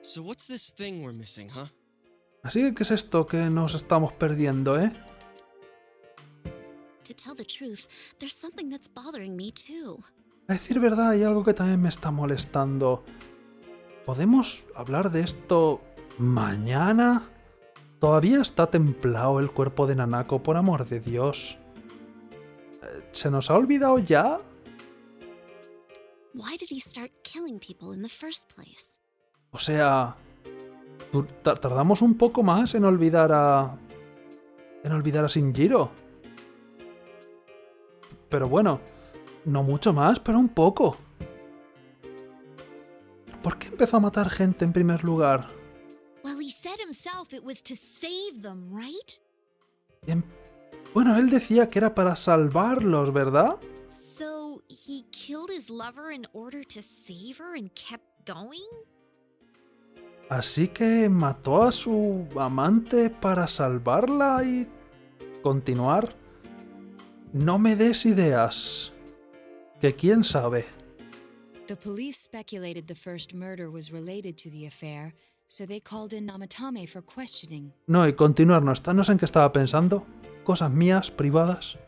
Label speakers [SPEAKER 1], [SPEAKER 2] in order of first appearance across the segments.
[SPEAKER 1] So what's this thing we're missing, huh?
[SPEAKER 2] Así que, ¿qué es esto que nos estamos perdiendo, eh?
[SPEAKER 3] To tell the truth, there's something that's bothering me too.
[SPEAKER 2] A decir verdad, hay algo que también me está molestando. ¿Podemos hablar de esto mañana? Todavía está templado el cuerpo de Nanako, por amor de Dios. ¿Se nos ha olvidado ya?
[SPEAKER 3] Why did he start killing people in the first place?
[SPEAKER 2] O sea, tardamos un poco más en olvidar a... Shinjiro. Pero bueno, no mucho más, pero un poco. ¿Por qué empezó a matar gente en primer lugar?
[SPEAKER 3] Well, he said himself it was to save them, right?
[SPEAKER 2] Bueno, él decía que era para salvarlos, ¿verdad?
[SPEAKER 3] So he killed his lover in order to save her and kept going?
[SPEAKER 2] Así que mató a su amante para salvarla y continuar. No me des ideas. Que quién sabe.
[SPEAKER 4] The police speculated the first murder was related to the affair, so they called in Namatame for questioning.
[SPEAKER 2] No, y continuar no está. No sé en qué estaba pensando. Cosas mías, privadas.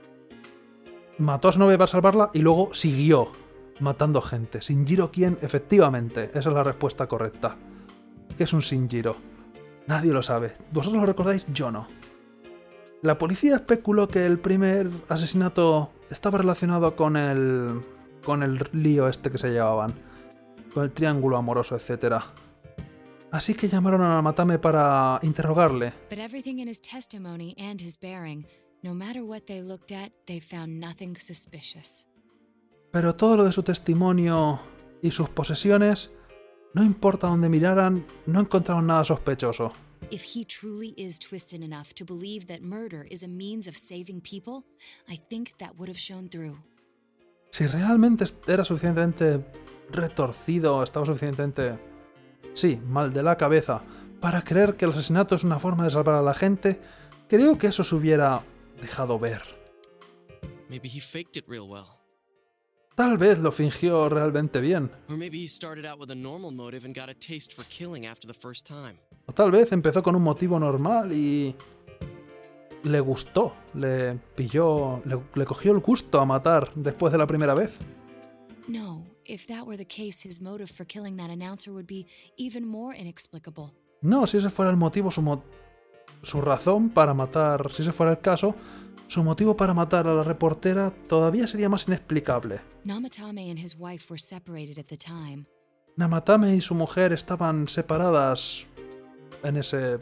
[SPEAKER 2] Mató a su novia para salvarla y luego siguió matando gente. Shinjiro, ¿quién? Efectivamente, esa es la respuesta correcta. ¿Qué es un Shinjiro? Nadie lo sabe. ¿Vosotros lo recordáis? Yo no. La policía especuló que el primer asesinato estaba relacionado con el lío este que se llevaban. Con el triángulo amoroso, etc. Así que llamaron a Namatame para interrogarle.
[SPEAKER 4] But everything in his testimony and his bearing, no matter what they looked at, they found nothing suspicious.
[SPEAKER 2] Pero todo lo de su testimonio y sus posesiones, no importa dónde miraran, no encontraron nada sospechoso.
[SPEAKER 4] If he truly is twisted enough to believe that murder is a means of saving people, I think that would have shown through.
[SPEAKER 2] Si realmente era suficientemente retorcido, estaba suficientemente, sí, mal de la cabeza, para creer que el asesinato es una forma de salvar a la gente, creo que eso se hubiera dejado ver.
[SPEAKER 1] Maybe he faked it real well.
[SPEAKER 2] Tal vez lo fingió realmente bien.
[SPEAKER 1] Or maybe he started out with a normal motive and got a taste for killing after the first time.
[SPEAKER 2] O tal vez empezó con un motivo normal y le gustó, le pilló, le cogió el gusto a matar después de la primera vez.
[SPEAKER 4] No, if that were the case, his motive for killing that announcer would be even more inexplicable.
[SPEAKER 2] No, si ese fuera el motivo, su razón para matar, si ese fuera el caso, su motivo para matar a la reportera todavía sería más inexplicable.
[SPEAKER 4] Namatame and his wife were separated at the time.
[SPEAKER 2] Namatame y su mujer estaban separadas en esa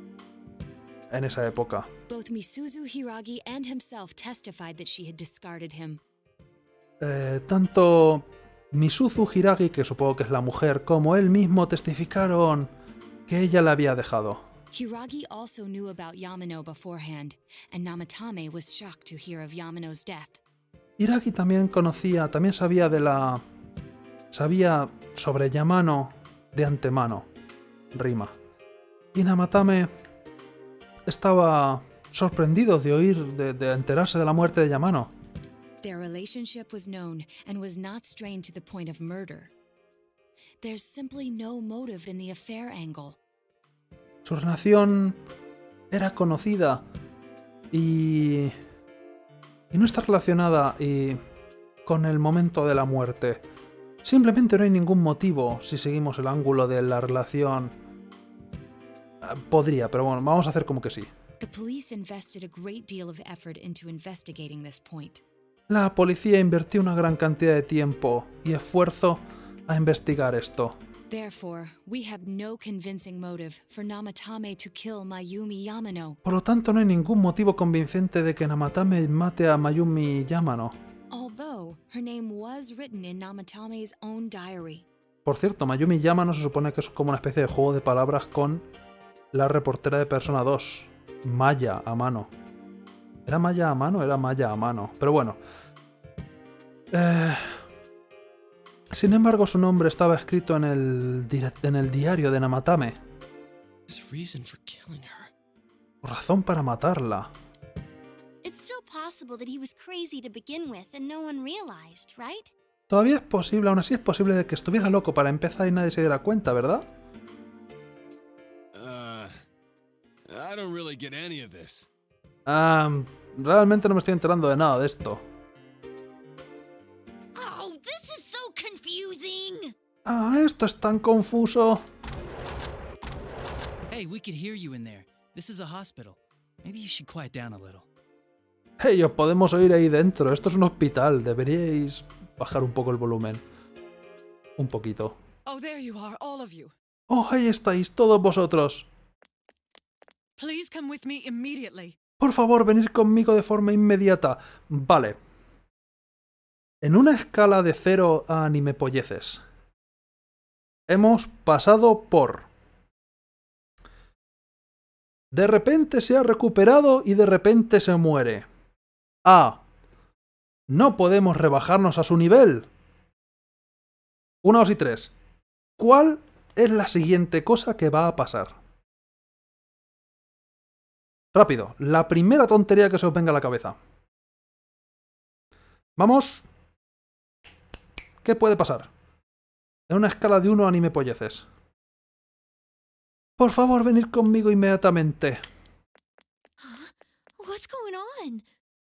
[SPEAKER 2] época.
[SPEAKER 4] Both Misuzu Hiragi and himself testified that she had discarded him.
[SPEAKER 2] Tanto Misuzu Hiragi, que supongo que es la mujer, como él mismo testificaron que ella la había dejado.
[SPEAKER 4] Hiragi also knew about Yamano beforehand, and Namatame was shocked to hear of Yamano's death.
[SPEAKER 2] Hiragi también sabía sobre Yamano de antemano. Rima. Y Namatame estaba sorprendido de de enterarse de la muerte de Yamano.
[SPEAKER 4] Their relationship was known and was not strained to the point of murder. There's simply no motive in the affair angle.
[SPEAKER 2] Su relación era conocida y no está relacionada con el momento de la muerte. Simplemente no hay ningún motivo si seguimos el ángulo de la relación. Podría, pero bueno, vamos a hacer como que sí.
[SPEAKER 4] The police invested a great deal of effort into investigating this point.
[SPEAKER 2] La policía invirtió una gran cantidad de tiempo y esfuerzo a investigar esto.
[SPEAKER 4] Therefore, we have no convincing motive for Namatame to kill Mayumi Yamano.
[SPEAKER 2] Por lo tanto, no hay ningún motivo convincente de que Namatame mate a Mayumi Yamano.
[SPEAKER 4] Although her name was written in Namatame's own diary.
[SPEAKER 2] Por cierto, Mayumi Yamano se supone que es como una especie de juego de palabras con la reportera de Persona 2, Maya Amano. ¿Era Maya Amano? Era Maya Amano. Pero bueno. Sin embargo, su nombre estaba escrito en el diario de Namatame.
[SPEAKER 1] His reason for killing her.
[SPEAKER 2] Razón para matarla.
[SPEAKER 3] It's still possible that he was crazy to begin with and no one realized, right?
[SPEAKER 2] Todavía es posible, aún así es posible de que estuviera loco para empezar y nadie se diera cuenta, ¿verdad?
[SPEAKER 5] really get any of this.
[SPEAKER 2] Realmente no me estoy enterando de nada de esto.
[SPEAKER 3] Oh, this is so confusing.
[SPEAKER 2] Esto es tan confuso.
[SPEAKER 6] Hey, we could hear you in there. This is a hospital. Maybe you should quiet down a little.
[SPEAKER 2] Hey, os podemos oír ahí dentro. Esto es un hospital. Deberíais bajar un poco el volumen. Un poquito.
[SPEAKER 7] Oh, there you are, all of you.
[SPEAKER 2] Oh, ahí estáis, todos vosotros.
[SPEAKER 7] Please come with me immediately.
[SPEAKER 2] Por favor, venid conmigo de forma inmediata. Vale. En una escala de 0 a animepolleces, hemos pasado por... De repente se ha recuperado y de repente se muere. A. No podemos rebajarnos a su nivel. 1, 2 y 3. ¿Cuál es la siguiente cosa que va a pasar? Rápido, la primera tontería que se os venga a la cabeza. Vamos. ¿Qué puede pasar? En una escala de 1 a animepolleces. Por favor, venid conmigo inmediatamente.
[SPEAKER 3] What's going on?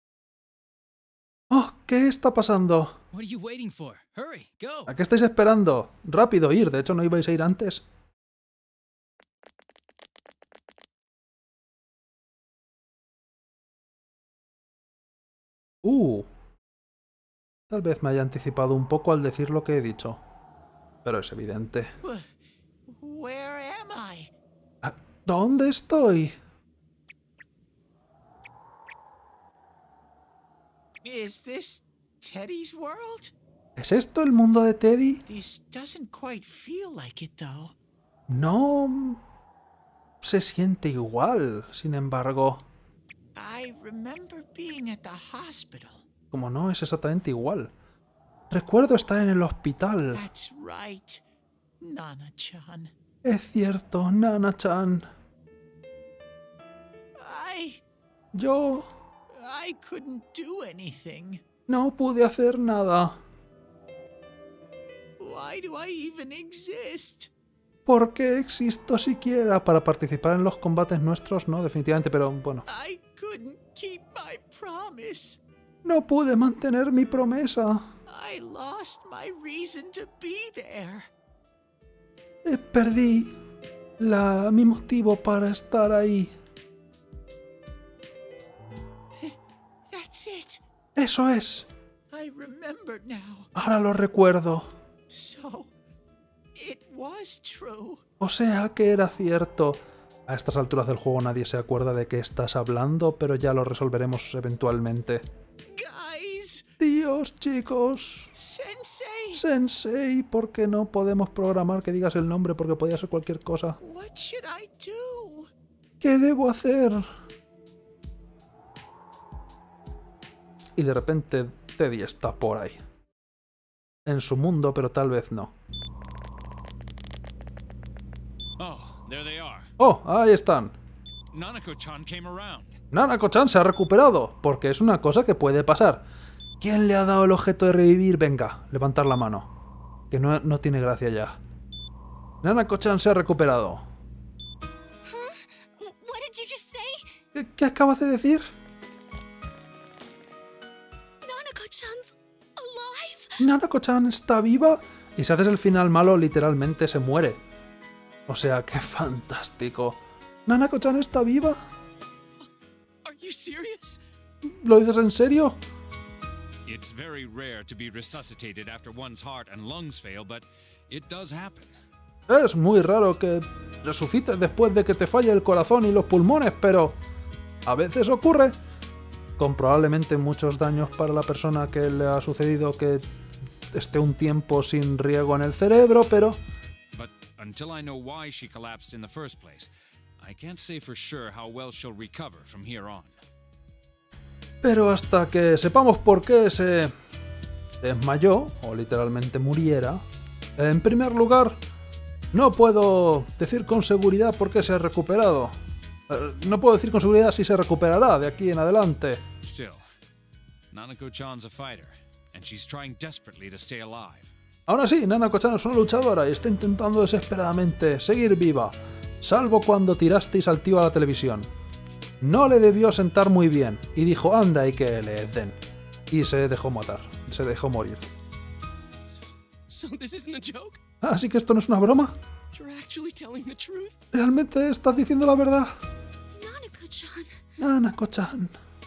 [SPEAKER 2] Oh, ¿qué está pasando?
[SPEAKER 6] What are you waiting for? Hurry, go!
[SPEAKER 2] ¿A qué estáis esperando? Rápido, ir. De hecho, ¿no ibais a ir antes? Tal vez me haya anticipado un poco al decir lo que he dicho. Pero es evidente.
[SPEAKER 8] Where am I?
[SPEAKER 2] ¿Dónde estoy?
[SPEAKER 8] Is this Teddy's world?
[SPEAKER 2] ¿Es esto el mundo de Teddy?
[SPEAKER 8] This doesn't quite feel like it, though.
[SPEAKER 2] No se siente igual, sin embargo.
[SPEAKER 8] I remember being at the hospital.
[SPEAKER 2] Como no es exactamente igual. Recuerdo estar en el hospital.
[SPEAKER 8] That's right, Nana-chan.
[SPEAKER 2] Es cierto, Nana-chan.
[SPEAKER 8] I couldn't do anything.
[SPEAKER 2] No pude hacer nada.
[SPEAKER 8] Why do I even exist?
[SPEAKER 2] ¿Por qué existo siquiera? Para participar en los combates nuestros, no, definitivamente, pero bueno.
[SPEAKER 8] I couldn't keep my promise.
[SPEAKER 2] No pude mantener mi promesa.
[SPEAKER 8] I lost my reason to be there.
[SPEAKER 2] Perdí mi motivo para estar ahí.
[SPEAKER 8] That's it.
[SPEAKER 2] Eso es.
[SPEAKER 8] I remember now.
[SPEAKER 2] Ahora lo recuerdo.
[SPEAKER 8] So, it was true.
[SPEAKER 2] O sea que era cierto. A estas alturas del juego nadie se acuerda de qué estás hablando, pero ya lo resolveremos eventualmente.
[SPEAKER 8] Guys.
[SPEAKER 2] Dios, chicos.
[SPEAKER 8] Sensei.
[SPEAKER 2] Sensei, ¿por qué no podemos programar que digas el nombre? Porque podía ser cualquier cosa.
[SPEAKER 8] What should I do?
[SPEAKER 2] ¿Qué debo hacer? Y de repente Teddy está por ahí. En su mundo, pero tal vez no.
[SPEAKER 6] Oh, there they are.
[SPEAKER 2] ¡Oh! Ahí están.
[SPEAKER 6] Nanako-chan came around.
[SPEAKER 2] Nanako-chan se ha recuperado, porque es una cosa que puede pasar. ¿Quién le ha dado el objeto de revivir? Venga, levantar la mano. Que no tiene gracia ya. Nanako-chan se ha recuperado.
[SPEAKER 4] What did you just say?
[SPEAKER 2] ¿Qué acabas de decir?
[SPEAKER 4] Nanako-chan's alive?
[SPEAKER 2] ¿Nanako-chan está viva? Y si haces el final malo, literalmente se muere. O sea, qué fantástico. ¿Nanako-chan está viva?
[SPEAKER 6] Are you serious?
[SPEAKER 2] ¿Lo dices en serio?
[SPEAKER 5] It's very rare to be resuscitated after one's heart and lungs fail, but it does happen.
[SPEAKER 2] Es muy raro que resucites después de que te falle el corazón y los pulmones, pero a veces ocurre. Con probablemente muchos daños para la persona que le ha sucedido que esté un tiempo sin riego en el cerebro, pero...
[SPEAKER 5] But until I know why she collapsed in the first place, I can't say for sure how well she'll recover from here on.
[SPEAKER 2] Pero hasta que sepamos por qué se desmayó, o literalmente muriera, en primer lugar, no puedo decir con seguridad por qué se ha recuperado. No puedo decir con seguridad si se recuperará de aquí en adelante.
[SPEAKER 5] Still, Nanako-chan's a fighter, and she's trying desperately to stay alive.
[SPEAKER 2] Aún así, Nanako-chan es una luchadora y está intentando desesperadamente seguir viva, salvo cuando tirasteis al tío a la televisión. No le debió sentar muy bien y dijo, anda y que le den. Y se dejó matar, se dejó morir.
[SPEAKER 1] So this isn't a joke?
[SPEAKER 2] Así que esto no es una broma.
[SPEAKER 1] You're actually telling the truth?
[SPEAKER 2] ¿Realmente estás diciendo la verdad?
[SPEAKER 3] Nanako-chan.
[SPEAKER 2] Nanako-chan.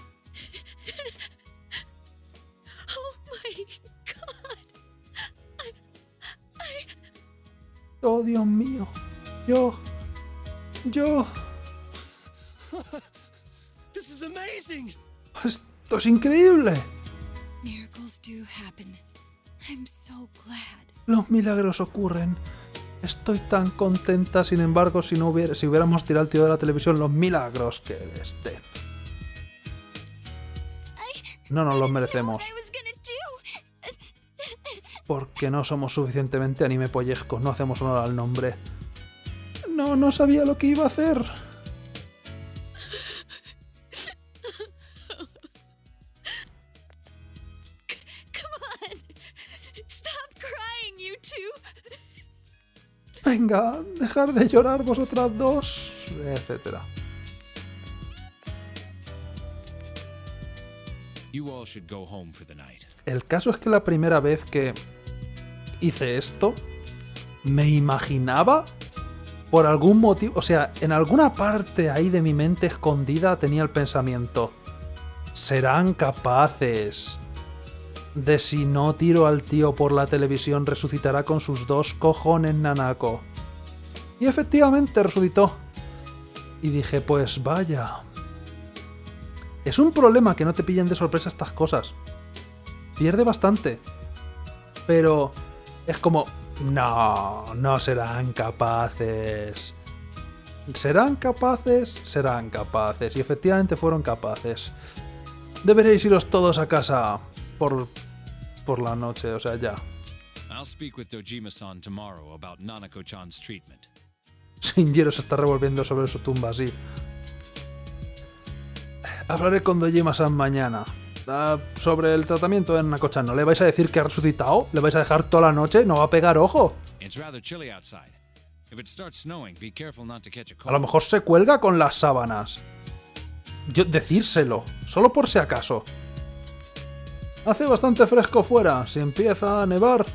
[SPEAKER 3] Oh my god.
[SPEAKER 2] Oh, Dios mío. Yo...
[SPEAKER 1] This is amazing!
[SPEAKER 2] Esto es increíble.
[SPEAKER 4] Miracles do happen. I'm so glad.
[SPEAKER 2] Los milagros ocurren. Estoy tan contenta, sin embargo, si hubiéramos tirado al tío de la televisión, los milagros que les den. No nos los merecemos. Porque no somos suficientemente anime pollescos, no hacemos honor al nombre. No sabía lo que iba a hacer. Venga, dejar de llorar vosotras dos, etcétera.
[SPEAKER 5] You all should go home for the night.
[SPEAKER 2] El caso es que la primera vez que hice esto, me imaginaba, por algún motivo, o sea, en alguna parte ahí de mi mente escondida tenía el pensamiento, serán capaces de si no tiro al tío por la televisión resucitará con sus 2 cojones Nanako. Y efectivamente resucitó. Y dije, pues vaya. Es un problema que no te pillen de sorpresa estas cosas. Pierde bastante. Pero es como, no serán capaces. ¿Serán capaces? Serán capaces. Y efectivamente fueron capaces. Deberéis iros todos a casa por la noche, o sea, ya.
[SPEAKER 5] I'll speak with Dojima-san tomorrow about Nanako-chan's treatment.
[SPEAKER 2] Shinjiro se está revolviendo sobre su tumba, así. Hablaré con Dojima-san mañana. Sobre el tratamiento de Nanako-chan. ¿No le vais a decir que ha resucitado? ¿Le vais a dejar toda la noche? ¿No va a pegar ojo?
[SPEAKER 5] It's rather chilly outside. If it starts snowing, be careful not to catch a cold.
[SPEAKER 2] A lo mejor se cuelga con las sábanas. Decírselo, solo por si acaso. Hace bastante fresco fuera. Si empieza a nevar...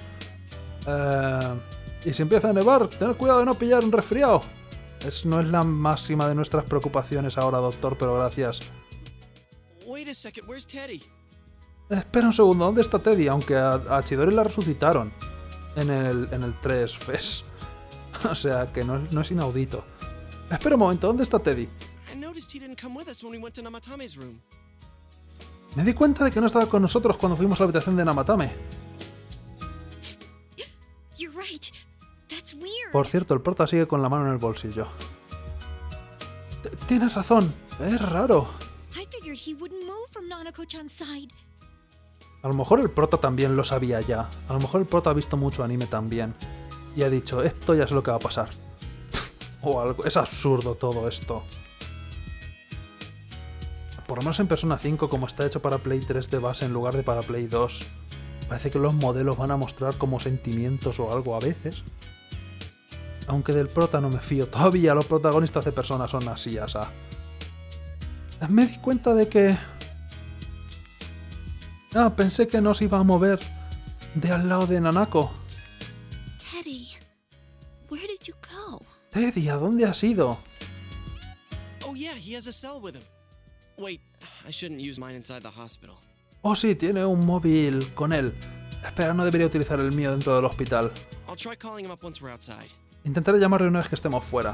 [SPEAKER 2] y si empieza a nevar, tened cuidado de no pillar un resfriado. No es la máxima de nuestras preocupaciones ahora, doctor, pero gracias.
[SPEAKER 1] Wait a second, where's Teddy?
[SPEAKER 2] Espera un segundo, ¿dónde está Teddy? Aunque a Chidori la resucitaron en el 3 FES. O sea, que no es inaudito. Espera un momento, ¿dónde está Teddy?
[SPEAKER 1] I noticed he didn't come with us when we went to Namatame's room.
[SPEAKER 2] Me di cuenta de que no estaba con nosotros cuando fuimos a la habitación de Namatame.
[SPEAKER 3] You're right. That's weird.
[SPEAKER 2] Por cierto, el prota sigue con la mano en el bolsillo. Tienes razón, es raro.
[SPEAKER 3] I figured he wouldn't move from Nanako-chan's side.
[SPEAKER 2] A lo mejor el prota también lo sabía ya. A lo mejor el prota ha visto mucho anime también. Y ha dicho, esto ya sé lo que va a pasar. O algo. Es absurdo todo esto. Por lo menos en Persona 5, como está hecho para Play 3 de base en lugar de para Play 2, parece que los modelos van a mostrar como sentimientos o algo a veces. Aunque del prota no me fío. Todavía los protagonistas de Persona son así, asa. Me di cuenta de que... pensé que no se iba a mover de al lado de Nanako.
[SPEAKER 3] Teddy, where did you go?
[SPEAKER 2] Teddy, ¿a dónde has ido?
[SPEAKER 1] Oh yeah, he has a cell with him. Wait, I shouldn't use mine inside the hospital.
[SPEAKER 2] Oh sí, tiene un móvil con él. Espera, no debería utilizar el mío dentro del hospital.
[SPEAKER 1] I'll try calling him up once we're outside.
[SPEAKER 2] Intentaré llamarle una vez que estemos fuera.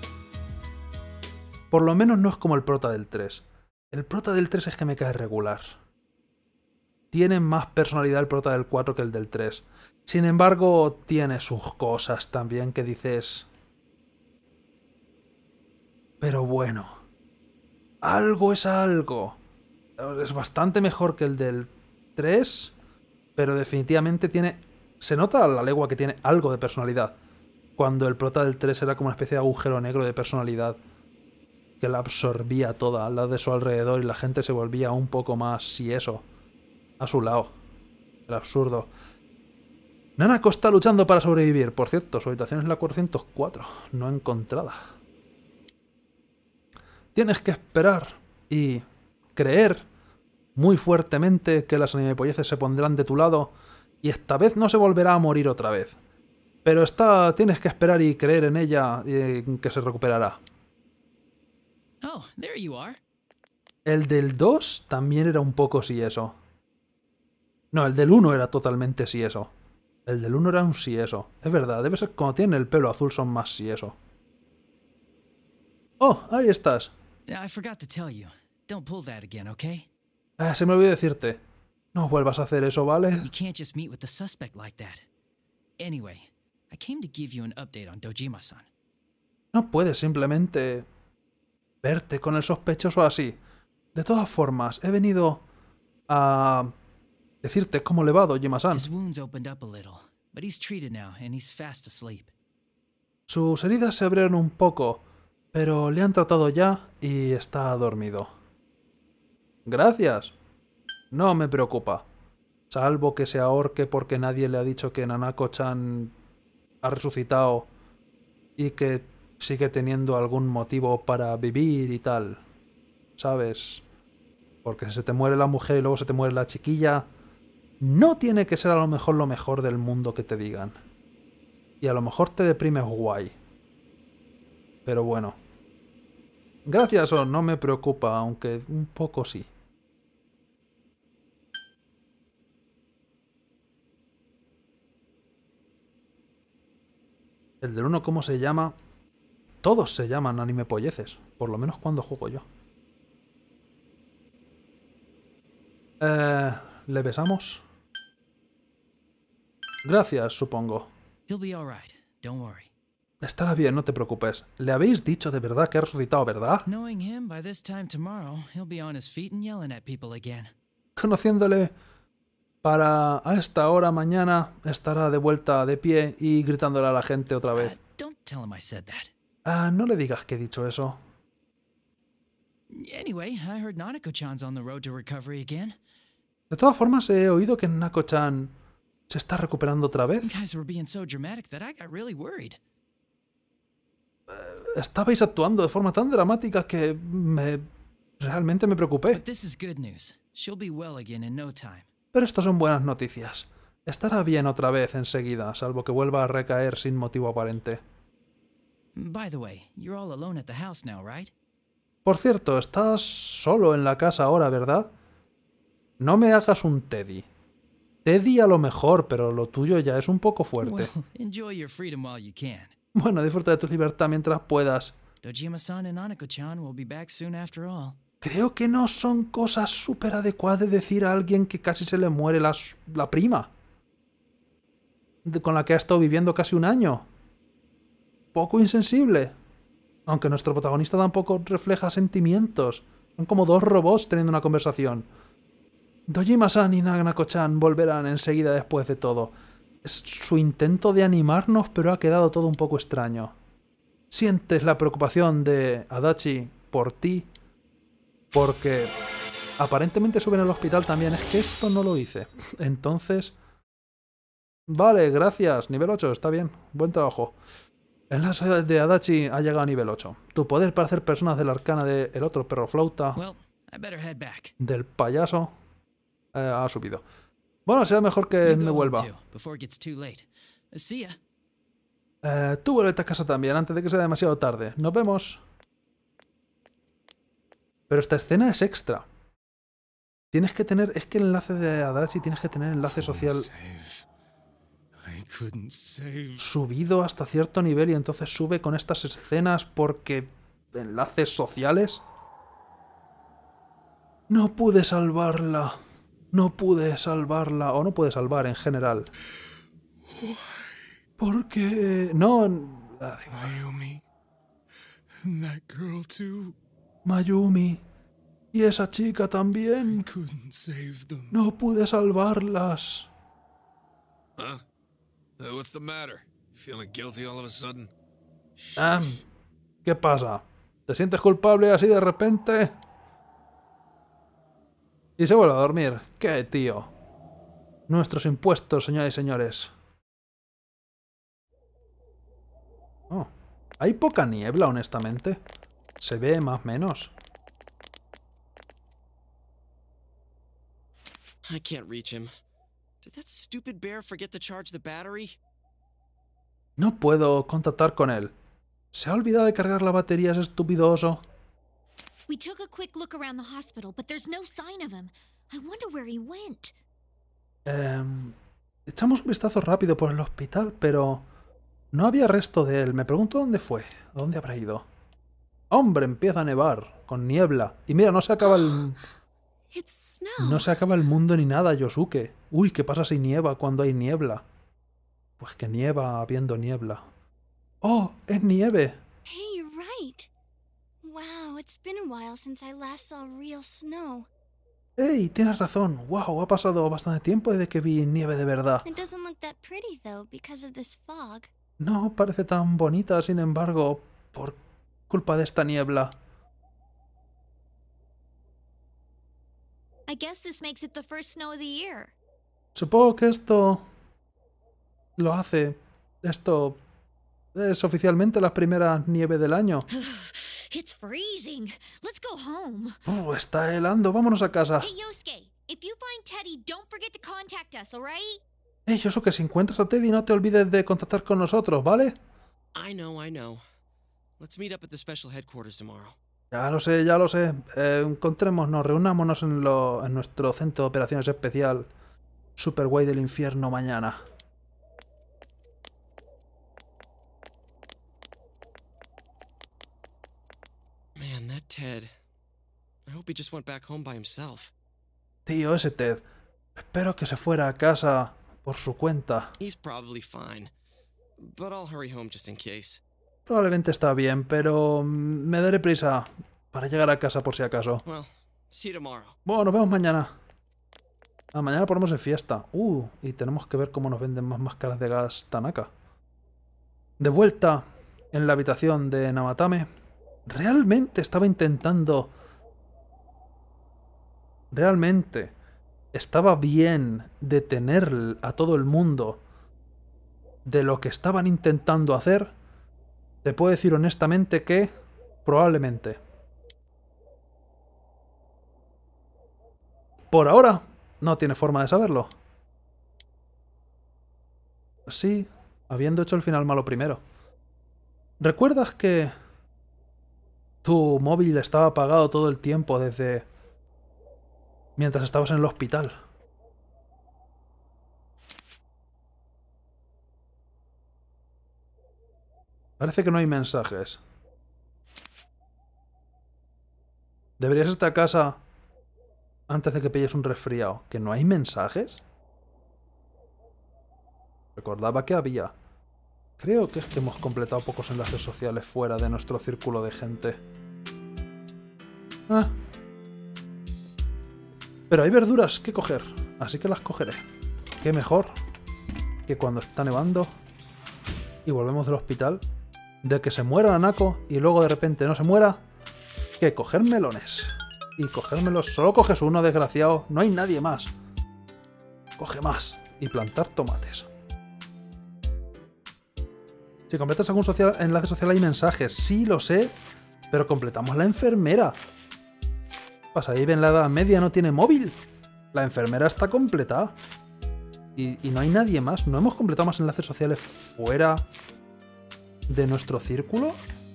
[SPEAKER 2] Por lo menos no es como el prota del 3. El prota del 3 es que me cae regular. Tiene más personalidad el prota del 4 que el del 3. Sin embargo, tiene sus cosas también que dices... Pero bueno... Algo es algo. Es bastante mejor que el del 3, pero definitivamente tiene... Se nota a la legua que tiene algo de personalidad. Cuando el prota del 3 era como una especie de agujero negro de personalidad que la absorbía toda al lado de su alrededor y la gente se volvía un poco más, si eso, a su lado. Era absurdo. Nanako está luchando para sobrevivir. Por cierto, su habitación es la 404, no encontrada. tienes que esperar y creer muy fuertemente que las animepolleces se pondrán de tu lado y esta vez no se volverá a morir otra vez. Pero tienes que esperar y creer en ella y que se recuperará.
[SPEAKER 6] Oh, there you are.
[SPEAKER 2] El del 2 también era un poco sí eso. No, el del 1 era totalmente sí eso. El del 1 era un sí eso. Es verdad, debe ser cuando tienen el pelo azul son más sí eso. Oh, ahí estás.
[SPEAKER 6] I forgot to tell you. Don't pull that again, okay?
[SPEAKER 2] Se me olvidó decirte. No vuelvas a hacer eso, ¿vale?
[SPEAKER 6] You can't just meet with the suspect like that. Anyway, I came to give you an update on Dojima-san.
[SPEAKER 2] No puedes simplemente verte con el sospechoso así. De todas formas, he venido a decirte cómo le va a Dojima-san.
[SPEAKER 6] His wounds opened up a little, but he's treated now and he's fast asleep.
[SPEAKER 2] Sus heridas se abrieron un poco, pero le han tratado ya y está dormido. Gracias. No me preocupa. Salvo que se ahorque porque nadie le ha dicho que Nanako-chan ha resucitado y que sigue teniendo algún motivo para vivir y tal. ¿Sabes? Porque si se te muere la mujer y luego se te muere la chiquilla, no tiene que ser a lo mejor del mundo que te digan. Y a lo mejor te deprimes guay. Pero bueno. Gracias o no me preocupa, aunque un poco sí. El del 1, ¿cómo se llama? Todos se llaman animepolleces, por lo menos cuando juego yo. ¿Le besamos? Gracias, supongo.
[SPEAKER 6] He'll be all right. Don't worry.
[SPEAKER 2] Estará bien, no te preocupes. Le habéis dicho de verdad que ha resucitado, ¿verdad?
[SPEAKER 6] Knowing him, by this time tomorrow, he'll be on his feet and yelling at people again.
[SPEAKER 2] Conociéndole, a esta hora mañana estará de vuelta de pie y gritándole a la gente otra vez.
[SPEAKER 6] Don't tell him I said that.
[SPEAKER 2] No le digas que he dicho eso.
[SPEAKER 6] Anyway, I heard Nanako-chan's on the road to recovery again.
[SPEAKER 2] De todas formas, he oído que Nanako-chan se está recuperando otra vez.
[SPEAKER 6] You guys were being so dramatic that I got really worried.
[SPEAKER 2] Estabais actuando de forma tan dramática que realmente me preocupé.
[SPEAKER 6] But this is good news. She'll be well again in no time.
[SPEAKER 2] Pero esto son buenas noticias. Estará bien otra vez enseguida, salvo que vuelva a recaer sin motivo aparente.
[SPEAKER 6] By the way, you're all alone at the house now, right?
[SPEAKER 2] Por cierto, estás solo en la casa ahora, ¿verdad? No me hagas un Teddy. Teddy a lo mejor, pero lo tuyo ya es un poco fuerte.
[SPEAKER 6] Well, enjoy your freedom while you can.
[SPEAKER 2] Bueno, disfruta de tu libertad mientras puedas.
[SPEAKER 6] Dojima-san and Nanako-chan will be back soon after all.
[SPEAKER 2] Creo que no son cosas súper adecuadas decir a alguien que casi se le muere la prima. Con la que ha estado viviendo casi un año. Poco insensible. Aunque nuestro protagonista tampoco refleja sentimientos. Son como dos robots teniendo una conversación. Dojima-san y Nanako-chan volverán enseguida después de todo. Es su intento de animarnos, pero ha quedado todo un poco extraño. Sientes la preocupación de Adachi por ti, porque aparentemente suben al hospital también. Es que esto no lo hice. Entonces... Vale, gracias. Nivel 8, está bien. Buen trabajo. El lazo de Adachi ha llegado a nivel 8. Tu poder para hacer personas de la arcana del otro perro flauta,
[SPEAKER 6] Well, I better head back.
[SPEAKER 2] del payaso, ha subido. Bueno, será mejor que
[SPEAKER 6] You
[SPEAKER 2] me
[SPEAKER 6] go home
[SPEAKER 2] vuelva.
[SPEAKER 6] too, before it gets too late. See ya.
[SPEAKER 2] Tú vuelve a casa también, antes de que sea demasiado tarde. Nos vemos. Pero esta escena es extra. Tienes que tener... Es que el enlace de Adachi tienes que tener enlace social subido hasta cierto nivel y entonces sube con estas escenas porque... ¿Enlaces sociales? No pude salvarla. No pude salvarla. O no pude salvar en general. Porque... No...
[SPEAKER 9] Mayumi. And that girl too.
[SPEAKER 2] Mayumi. Y esa chica también.
[SPEAKER 9] Couldn't save them.
[SPEAKER 2] No pude salvarlas.
[SPEAKER 9] Huh? What's the matter? Feeling guilty all of a sudden?
[SPEAKER 2] ¿Qué pasa? ¿Te sientes culpable así de repente? Y se vuelve a dormir. ¿Qué, tío? Nuestros impuestos, señoras y señores. Oh, hay poca niebla, honestamente. Se ve más o menos.
[SPEAKER 1] I can't reach him. Did that stupid bear forget to charge the battery?
[SPEAKER 2] No puedo contactar con él. ¿Se ha olvidado de cargar la batería ese estúpido oso?
[SPEAKER 3] We took a quick look around the hospital, but there's no sign of him. I wonder where he went.
[SPEAKER 2] Echamos un vistazo rápido por el hospital, pero no había resto de él. Me pregunto dónde fue. ¿A dónde habrá ido? ¡Hombre! Empieza a nevar, con niebla. Y mira, no se acaba el...
[SPEAKER 3] It's snow.
[SPEAKER 2] No se acaba el mundo ni nada, Yosuke. Uy, ¿qué pasa si nieva cuando hay niebla? Pues que nieva habiendo niebla. ¡Oh! ¡Es nieve!
[SPEAKER 10] Hey, you're right. Wow, it's been a while since I last saw real snow.
[SPEAKER 2] ¡Ey! Tienes razón. ¡Wow! Ha pasado bastante tiempo desde que vi nieve de verdad.
[SPEAKER 10] It doesn't look that pretty though because of this fog.
[SPEAKER 2] No parece tan bonita, sin embargo, por culpa de esta niebla.
[SPEAKER 3] I guess this makes it the first snow of the year.
[SPEAKER 2] Supongo que esto lo hace. Esto es oficialmente la primera nieve del año.
[SPEAKER 3] It's freezing. Let's go home.
[SPEAKER 2] Está helando. Vámonos a casa.
[SPEAKER 3] Hey, Yosuke, if you find Teddy, don't forget to contact us, alright?
[SPEAKER 2] Hey, Yosuke, si encuentras a Teddy, no te olvides de contactar con nosotros, ¿vale?
[SPEAKER 1] I know. Let's meet up at the special headquarters tomorrow.
[SPEAKER 2] Ya lo sé, ya lo sé. Encontrémonos, reunámonos en nuestro centro de operaciones especial Super Guay del Infierno mañana.
[SPEAKER 1] Man, that Ted. I hope he just went back home by himself.
[SPEAKER 2] Tío, ese Ted. Espero que se fuera a casa por su cuenta.
[SPEAKER 1] He's probably fine. But I'll hurry home just in case.
[SPEAKER 2] Probablemente está bien, pero me daré prisa para llegar a casa por si acaso.
[SPEAKER 1] Well, see you tomorrow.
[SPEAKER 2] Bueno, nos vemos mañana. Mañana ponemos en fiesta. Y tenemos que ver cómo nos venden más máscaras de gas Tanaka. De vuelta en la habitación de Namatame. Realmente estaba intentando... Realmente estaba bien detener a todo el mundo de lo que estaban intentando hacer. Te puedo decir honestamente que probablemente. Por ahora no tiene forma de saberlo. Sí, habiendo hecho el final malo primero. ¿Recuerdas que tu móvil estaba apagado todo el tiempo desde mientras estabas en el hospital? Parece que no hay mensajes. Deberías irte a casa antes de que pilles un resfriado. ¿Que no hay mensajes? Recordaba que había. Creo que es que hemos completado pocos enlaces sociales fuera de nuestro círculo de gente. Pero hay verduras que coger, así que las cogeré. Qué mejor que cuando está nevando y volvemos del hospital, de que se muera Nanako y luego de repente no se muera, que coger melones. Y cogérmelos, solo coges uno, desgraciado, no hay nadie más. Coge más y plantar tomates. Si completas algún enlace social hay mensajes, sí lo sé, pero completamos la enfermera. Pasa, ahí en la Edad Media no tiene móvil. La enfermera está completada. Y no hay nadie más. ¿No hemos completado más enlaces sociales fuera de nuestro círculo?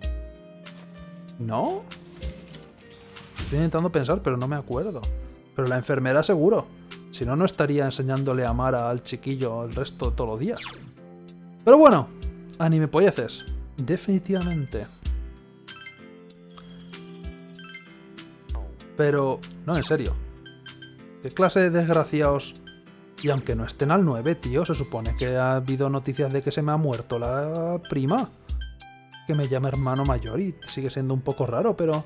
[SPEAKER 2] ¿No? Estoy intentando pensar, pero no me acuerdo. Pero la enfermera seguro. Si no, no estaría enseñándole a amar al chiquillo el resto de todos los días. Pero bueno, anime polleces. Definitivamente. Pero, no, en serio. ¿Qué clase de desgraciados? Y aunque no estén al 9, tío, se supone que ha habido noticias de que se me ha muerto la prima. Que me llama hermano mayor y sigue siendo un poco raro, pero...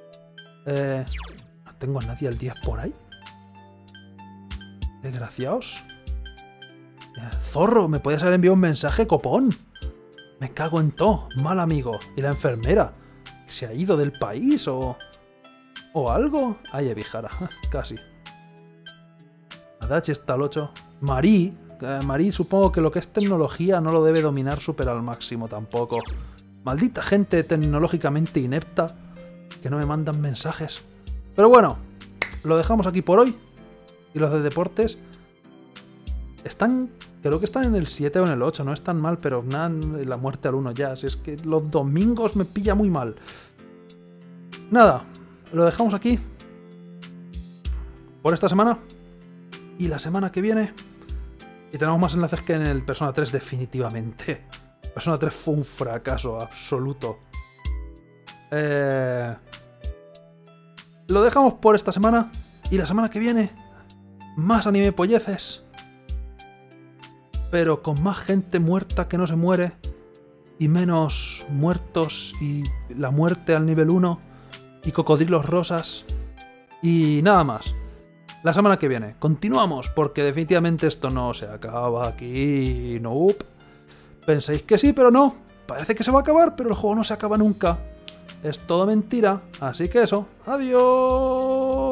[SPEAKER 2] no tengo a nadie al 10 por ahí. Desgraciados. Zorro, ¿me puedes haber enviado un mensaje, copón? Me cago en todo, mal amigo. ¿Y la enfermera? ¿Se ha ido del país o algo? Ay, Ebihara, casi. Adachi está al 8. Marí supongo que lo que es tecnología no lo debe dominar súper al máximo tampoco. Maldita gente tecnológicamente inepta. Que no me mandan mensajes. Pero bueno, lo dejamos aquí por hoy. Y los de deportes están, creo que están en el 7 o en el 8, no están mal, pero nada, la muerte al 1 ya. Si es que los domingos me pilla muy mal. Nada, lo dejamos aquí por esta semana. Y la semana que viene. Y tenemos más enlaces que en el Persona 3 definitivamente. Persona 3 fue un fracaso absoluto. Lo dejamos por esta semana. Y la semana que viene, más anime polleces. Pero con más gente muerta que no se muere. Y menos muertos. Y la muerte al nivel 1. Y cocodrilos rosas. Y nada más. La semana que viene. Continuamos, porque definitivamente esto no se acaba aquí. Nope. Pensáis que sí, pero no. Parece que se va a acabar, pero el juego no se acaba nunca. Es todo mentira. Así que eso. Adiós.